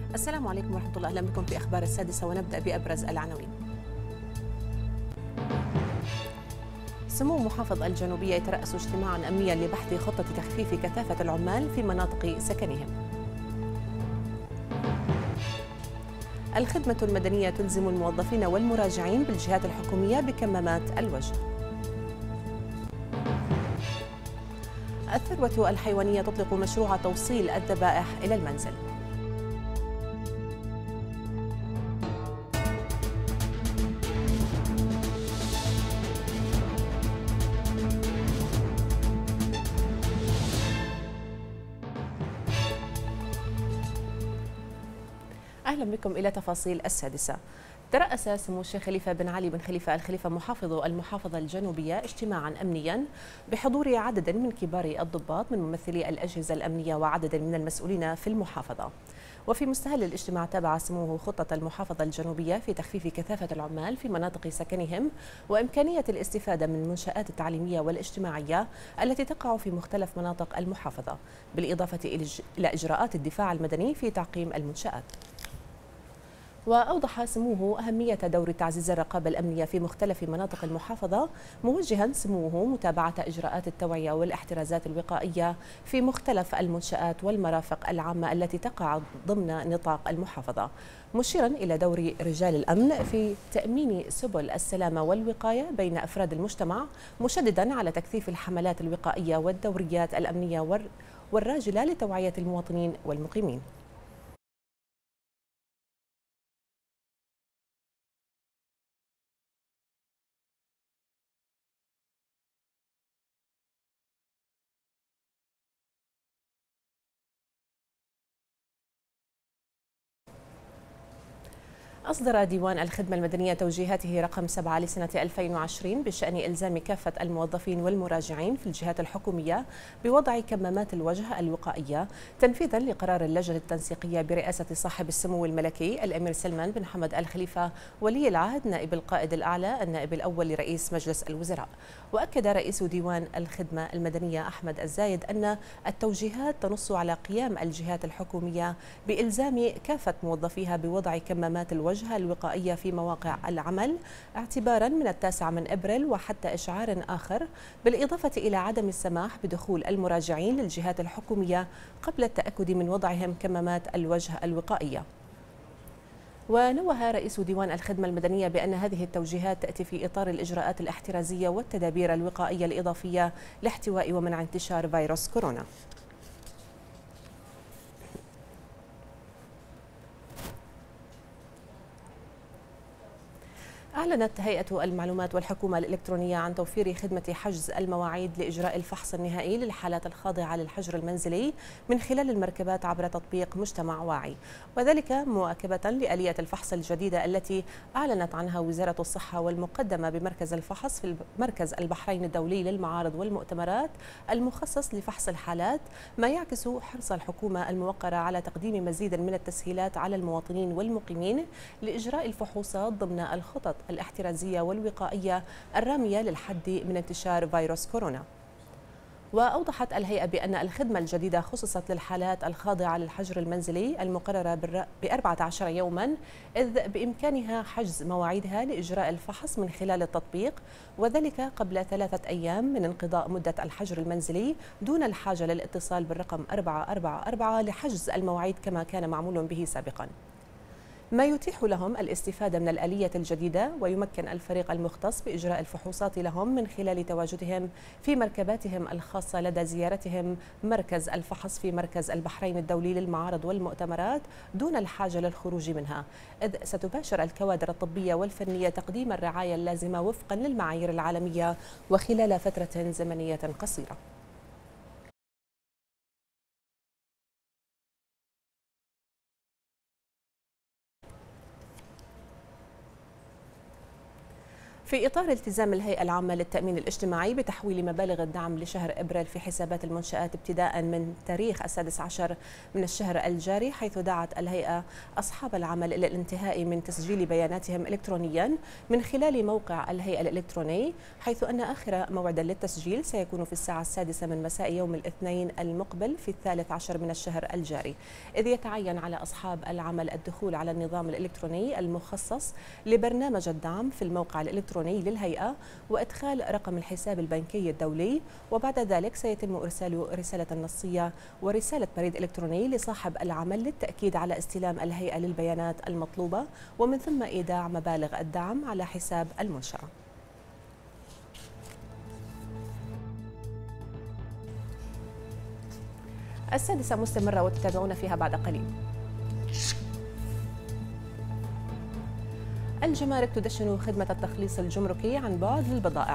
السلام عليكم ورحمة الله، أهلا بكم في أخبار السادسة ونبدأ بأبرز العناوين. سمو محافظ الجنوبية يترأس اجتماعا أمنيا لبحث خطة تخفيف كثافة العمال في مناطق سكنهم. الخدمة المدنية تلزم الموظفين والمراجعين بالجهات الحكومية بكمامات الوجه. الثروة الحيوانية تطلق مشروع توصيل الذبائح إلى المنزل. أهلا بكم إلى تفاصيل السادسة. ترأس سمو الشيخ خليفة بن علي بن خليفة الخليفة محافظ المحافظة الجنوبية اجتماعا أمنيا بحضور عدد من كبار الضباط من ممثلي الأجهزة الأمنية وعدد من المسؤولين في المحافظة. وفي مستهل الاجتماع تابع سموه خطة المحافظة الجنوبية في تخفيف كثافة العمال في مناطق سكنهم وإمكانية الاستفادة من المنشآت التعليمية والاجتماعية التي تقع في مختلف مناطق المحافظة، بالإضافة إلى إجراءات الدفاع المدني في تعقيم المنشآت. وأوضح سموه أهمية دور تعزيز الرقابة الأمنية في مختلف مناطق المحافظة، موجها سموه متابعة إجراءات التوعية والاحترازات الوقائية في مختلف المنشآت والمرافق العامة التي تقع ضمن نطاق المحافظة، مشيرا إلى دور رجال الأمن في تأمين سبل السلامة والوقاية بين أفراد المجتمع، مشددا على تكثيف الحملات الوقائية والدوريات الأمنية والراجلة لتوعية المواطنين والمقيمين. أصدر ديوان الخدمة المدنية توجيهاته رقم 7 لسنة 2020 بشأن إلزام كافة الموظفين والمراجعين في الجهات الحكومية بوضع كمامات الوجه الوقائية، تنفيذا لقرار اللجنة التنسيقية برئاسة صاحب السمو الملكي الأمير سلمان بن حمد آل خليفة ولي العهد نائب القائد الأعلى النائب الأول لرئيس مجلس الوزراء. وأكد رئيس ديوان الخدمة المدنية أحمد الزايد أن التوجيهات تنص على قيام الجهات الحكومية بإلزام كافة موظفيها بوضع كمامات الوجه الوقائية في مواقع العمل اعتبارا من 9 من أبريل وحتى إشعار آخر، بالإضافة إلى عدم السماح بدخول المراجعين للجهات الحكومية قبل التأكد من وضعهم كمامات الوجه الوقائية. ونوه رئيس ديوان الخدمة المدنية بأن هذه التوجيهات تأتي في إطار الإجراءات الاحترازية والتدابير الوقائية الإضافية لاحتواء ومنع انتشار فيروس كورونا. أعلنت هيئة المعلومات والحكومة الإلكترونية عن توفير خدمة حجز المواعيد لإجراء الفحص النهائي للحالات الخاضعة للحجر المنزلي من خلال المركبات عبر تطبيق مجتمع واعي، وذلك مواكبة لآلية الفحص الجديدة التي أعلنت عنها وزارة الصحة والمقدمة بمركز الفحص في مركز البحرين الدولي للمعارض والمؤتمرات المخصص لفحص الحالات، ما يعكس حرص الحكومة الموقرة على تقديم مزيد من التسهيلات على المواطنين والمقيمين لإجراء الفحوصات ضمن الخطط الاحترازية والوقائية الرامية للحد من انتشار فيروس كورونا. وأوضحت الهيئة بأن الخدمة الجديدة خصصت للحالات الخاضعة للحجر المنزلي المقررة ب14 يوما، إذ بإمكانها حجز مواعيدها لإجراء الفحص من خلال التطبيق، وذلك قبل 3 أيام من انقضاء مدة الحجر المنزلي دون الحاجة للاتصال بالرقم 444 لحجز المواعيد كما كان معمول به سابقا، ما يتيح لهم الاستفادة من الآلية الجديدة ويمكن الفريق المختص بإجراء الفحوصات لهم من خلال تواجدهم في مركباتهم الخاصة لدى زيارتهم مركز الفحص في مركز البحرين الدولي للمعارض والمؤتمرات دون الحاجة للخروج منها، إذ ستباشر الكوادر الطبية والفنية تقديم الرعاية اللازمة وفقا للمعايير العالمية وخلال فترة زمنية قصيرة. في إطار التزام الهيئة العامة للتأمين الاجتماعي بتحويل مبالغ الدعم لشهر إبريل في حسابات المنشآت ابتداء من تاريخ 16 من الشهر الجاري، حيث دعت الهيئة أصحاب العمل إلى الانتهاء من تسجيل بياناتهم إلكترونيا من خلال موقع الهيئة الإلكتروني، حيث أن آخر موعد للتسجيل سيكون في الساعة 6 من مساء يوم الاثنين المقبل في 13 من الشهر الجاري، إذ يتعين على أصحاب العمل الدخول على النظام الإلكتروني المخصص لبرنامج الدعم في الموقع الإلكتروني للهيئة وإدخال رقم الحساب البنكي الدولي، وبعد ذلك سيتم إرسال رسالة نصية ورسالة بريد إلكتروني لصاحب العمل للتأكيد على استلام الهيئة للبيانات المطلوبة، ومن ثم إيداع مبالغ الدعم على حساب المنشأة. السادسة مستمرة وتتابعون فيها بعد قليل. الجمارك تدشن خدمة التخليص الجمركي عن بعد للبضائع.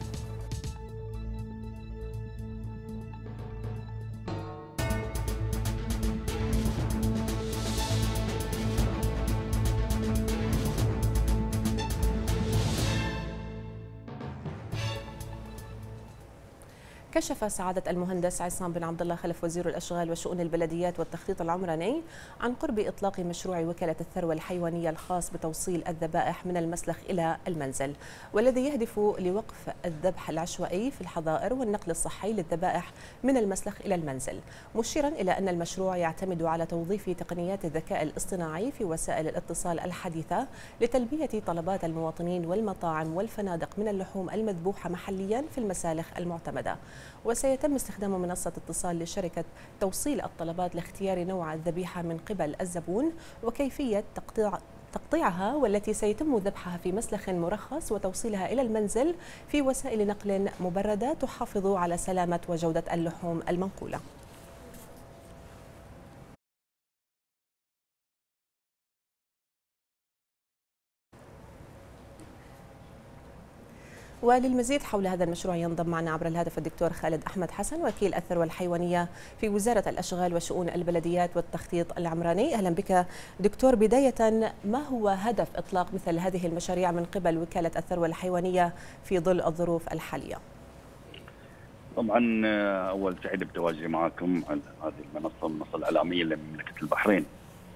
كشف سعادة المهندس عصام بن عبد الله خلف وزير الأشغال وشؤون البلديات والتخطيط العمراني عن قرب إطلاق مشروع وكالة الثروة الحيوانية الخاص بتوصيل الذبائح من المسلخ إلى المنزل، والذي يهدف لوقف الذبح العشوائي في الحظائر والنقل الصحي للذبائح من المسلخ إلى المنزل، مشيرا إلى أن المشروع يعتمد على توظيف تقنيات الذكاء الاصطناعي في وسائل الاتصال الحديثة لتلبية طلبات المواطنين والمطاعم والفنادق من اللحوم المذبوحة محليا في المسالخ المعتمدة. وسيتم استخدام منصة اتصال لشركة توصيل الطلبات لاختيار نوع الذبيحة من قبل الزبون وكيفية تقطيعها، والتي سيتم ذبحها في مسلخ مرخص وتوصيلها إلى المنزل في وسائل نقل مبردة تحافظ على سلامة وجودة اللحوم المنقولة. وللمزيد حول هذا المشروع ينضم معنا عبر الهاتف الدكتور خالد أحمد حسن، وكيل الثروة الحيوانية في وزارة الأشغال وشؤون البلديات والتخطيط العمراني. أهلا بك دكتور. بداية، ما هو هدف إطلاق مثل هذه المشاريع من قبل وكالة الثروة الحيوانية في ظل الظروف الحالية؟ طبعا أول سعيد بتواجدي معكم على هذه المنصة الإعلامية لمملكة البحرين،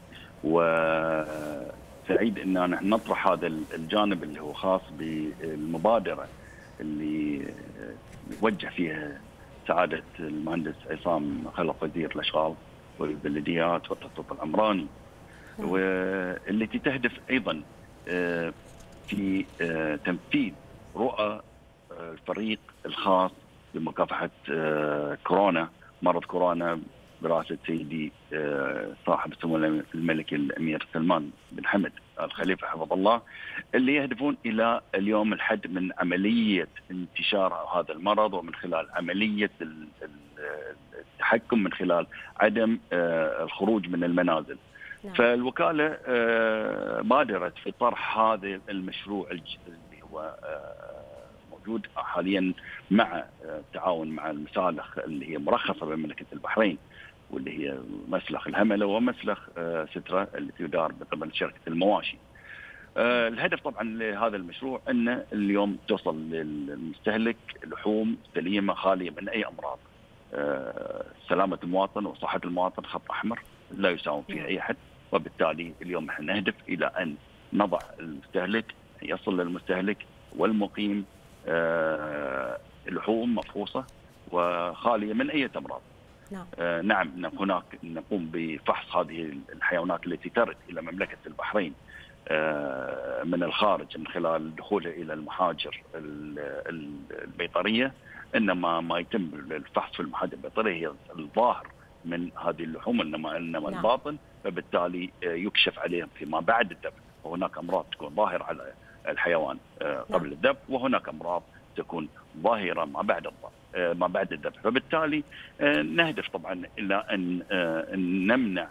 وسعيد أن نطرح هذا الجانب اللي هو خاص بالمبادرة اللي وجه فيها سعادة المهندس عصام خلف وزير الأشغال والبلديات والتخطيط العمراني، والتي تهدف أيضا في تنفيذ رؤى الفريق الخاص بمكافحة كورونا، مرض كورونا، برئاسة سيدي صاحب السمو الملكي الأمير سلمان بن حمد الخليفة حفظه الله، اللي يهدفون إلى اليوم الحد من عملية انتشار هذا المرض، ومن خلال عملية التحكم من خلال عدم الخروج من المنازل. فالوكالة بادرت في طرح هذا المشروع اللي هو موجود حاليا مع التعاون مع المسالخ اللي هي مرخصة بمملكة البحرين، واللي هي مسلخ الهملة ومسلخ سترة اللي تدار من قبل شركة المواشي. الهدف طبعا لهذا المشروع أن اليوم توصل للمستهلك لحوم سليمة خالية من أي أمراض. سلامة المواطن وصحة المواطن خط أحمر لا يساوم فيه أي أحد، وبالتالي اليوم احنا نهدف إلى أن نضع المستهلك، يصل للمستهلك والمقيم لحوم مفحوصة وخالية من أي أمراض. نعم، هناك نقوم بفحص هذه الحيوانات التي ترد إلى مملكة البحرين من الخارج من خلال دخولها إلى المحاجر البيطرية، إنما ما يتم الفحص في المحاجر البيطرية هي الظاهر من هذه اللحوم، إنما الباطن، فبالتالي يكشف عليهم فيما بعد الذبح. وهناك أمراض تكون ظاهرة على الحيوان قبل الذبح، وهناك أمراض تكون ظاهرة ما بعد الذبح. فبالتالي نهدف طبعا إلى أن نمنع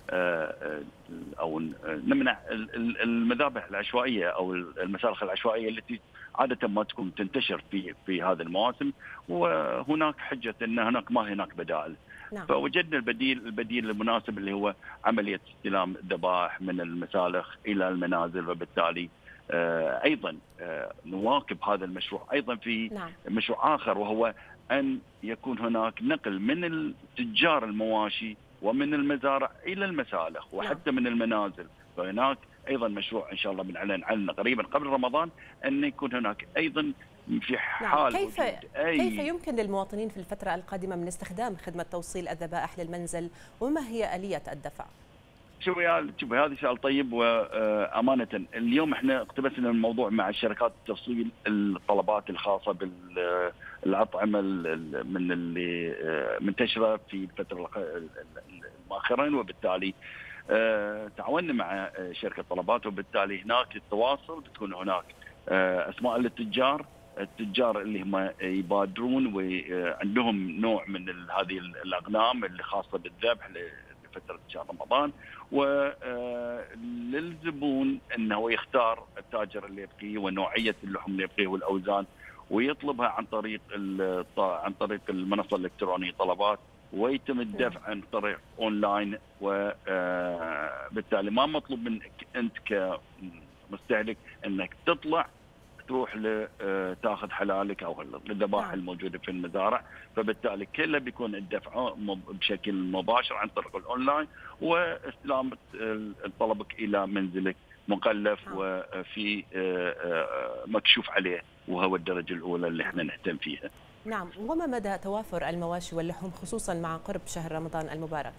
أو نمنع المذابح العشوائية أو المسالخ العشوائية التي عادة ما تكون تنتشر في هذه المواسم، وهناك حجة أن ما هناك بدائل. فوجدنا البديل المناسب اللي هو عملية استلام الذبائح من المسالخ إلى المنازل، وبالتالي ايضا نواكب هذا المشروع ايضا في مشروع اخر، وهو ان يكون هناك نقل من التجار المواشي ومن المزارع الى المسالخ وحتى من المنازل. فهناك ايضا مشروع ان شاء الله بنعلن عنه قريبا قبل رمضان، ان يكون هناك ايضا في حال كيف يمكن للمواطنين في الفتره القادمه من استخدام خدمه توصيل الذبائح للمنزل، وما هي اليه الدفع؟ شوفي هذا سؤال طيب، وامانه اليوم احنا اقتبسنا الموضوع مع الشركات توصيل الطلبات الخاصه بالاطعمه من اللي منتشره في الفتره مؤخرا، وبالتالي تعاوننا مع شركه طلبات، وبالتالي هناك التواصل بتكون هناك اسماء للتجار اللي هم يبادرون وعندهم نوع من هذه الاغنام اللي خاصه بالذبح لفتره شهر رمضان، وللزبون انه يختار التاجر اللي يبقيه ونوعيه اللحوم اللي يبقيه والاوزان، ويطلبها عن طريق المنصه الالكترونيه طلبات، ويتم الدفع عن طريق اونلاين. وبالتالي ما مطلوب منك انت كمستهلك انك تطلع تروح تاخذ حلالك او الذبائح الموجوده في المزارع، فبالتالي كله بيكون الدفع بشكل مباشر عن طريق الاونلاين، واستلام طلبك الى منزلك مكلف وفي مكشوف عليه، وهو الدرجه الاولى اللي احنا نهتم فيها. نعم، وما مدى توافر المواشي واللحوم خصوصا مع قرب شهر رمضان المبارك؟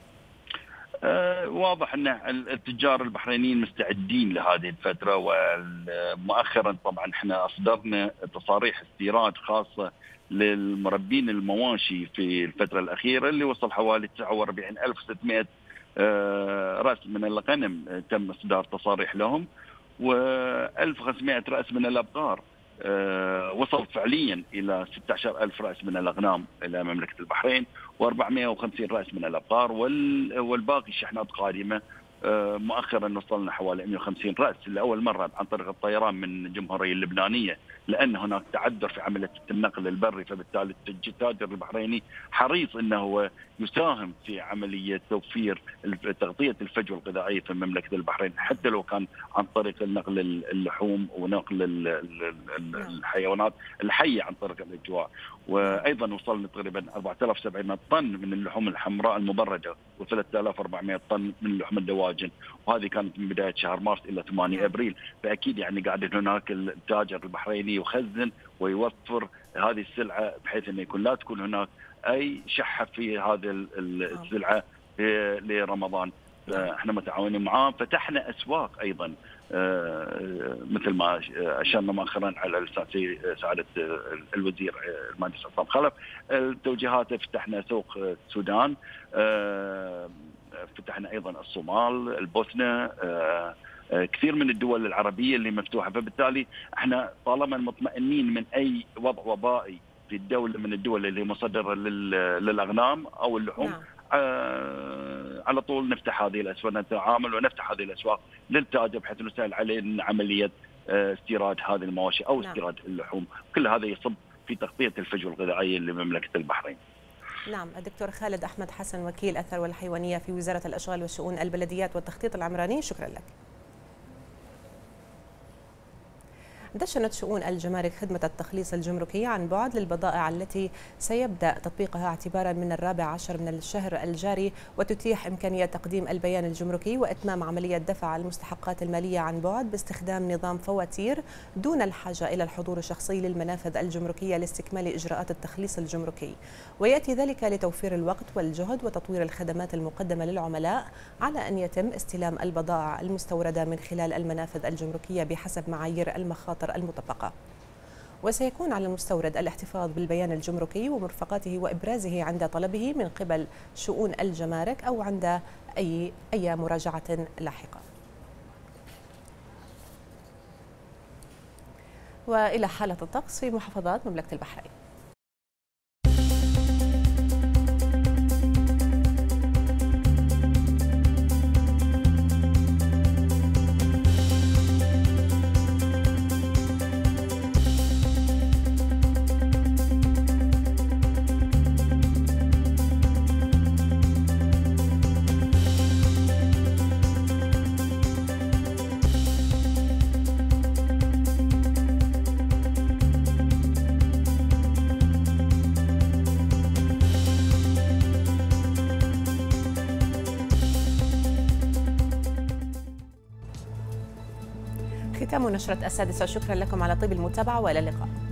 واضح ان التجار البحرينيين مستعدين لهذه الفتره، ومؤخرا طبعا احنا اصدرنا تصاريح استيراد خاصه للمربين المواشي في الفتره الاخيره، اللي وصل حوالي 49600 راس من الغنم تم اصدار تصاريح لهم، و1500 راس من الابقار وصل فعليا إلى 16,000 رأس من الأغنام إلى مملكة البحرين، و450 رأس من الأبقار، والباقي شحنات قادمة. مؤخرا وصلنا حوالي 150 رأس لأول مرة عن طريق الطيران من الجمهورية اللبنانية، لأن هناك تعذر في عملية النقل البري، فبالتالي التاجر البحريني حريص أنه يساهم في عملية توفير تغطية الفجوة الغذائية في مملكة البحرين، حتى لو كان عن طريق نقل اللحوم ونقل الحيوانات الحية عن طريق الأجواء. وأيضا وصلنا تقريبا 4700 طن من اللحوم الحمراء المبردة، و3400 طن من اللحوم الدواجن، وهذه كانت من بداية شهر مارس إلى 8 أبريل. فأكيد يعني قاعد هناك التاجر البحريني يخزن ويوفر هذه السلعة، بحيث أن يكون لا تكون هناك أي شحة في هذه السلعة لرمضان. احنا متعاونين معاه، فتحنا أسواق أيضا مثل ما أشرنا مؤخرا على سعادة الوزير المهندس عصام خلف التوجيهات. فتحنا سوق السودان، فتحنا أيضا الصومال، البوسنة، كثير من الدول العربية اللي مفتوحة. فبالتالي احنا طالما مطمئنين من أي وضع وبائي في الدولة من الدول اللي مصدرة للأغنام أو اللحوم، على طول نفتح هذه الأسواق، نتعامل ونفتح هذه الأسواق للتاجر، بحيث نسهل عليه عملية استيراد هذه المواشي أو استيراد اللحوم. كل هذا يصب في تغطية الفجوة الغذائية لمملكة البحرين. نعم، الدكتور خالد أحمد حسن، وكيل الثروة الحيوانية في وزارة الأشغال والشؤون البلديات والتخطيط العمراني، شكرا لك. دشنت شؤون الجمارك خدمة التخليص الجمركي عن بعد للبضائع التي سيبدأ تطبيقها اعتبارا من 14 من الشهر الجاري، وتتيح إمكانية تقديم البيان الجمركي وإتمام عملية دفع المستحقات المالية عن بعد باستخدام نظام فواتير دون الحاجة إلى الحضور الشخصي للمنافذ الجمركية لاستكمال إجراءات التخليص الجمركي. ويأتي ذلك لتوفير الوقت والجهد وتطوير الخدمات المقدمة للعملاء، على أن يتم استلام البضائع المستوردة من خلال المنافذ الجمركية بحسب معايير المخاطر المطبقة. وسيكون على المستورد الاحتفاظ بالبيان الجمركي ومرفقاته وإبرازه عند طلبه من قبل شؤون الجمارك أو عند أي مراجعة لاحقة. وإلى حالة الطقس في محافظات مملكة البحرين. ختام نشرة السادسة، شكرا لكم على طيب المتابعة وإلى اللقاء.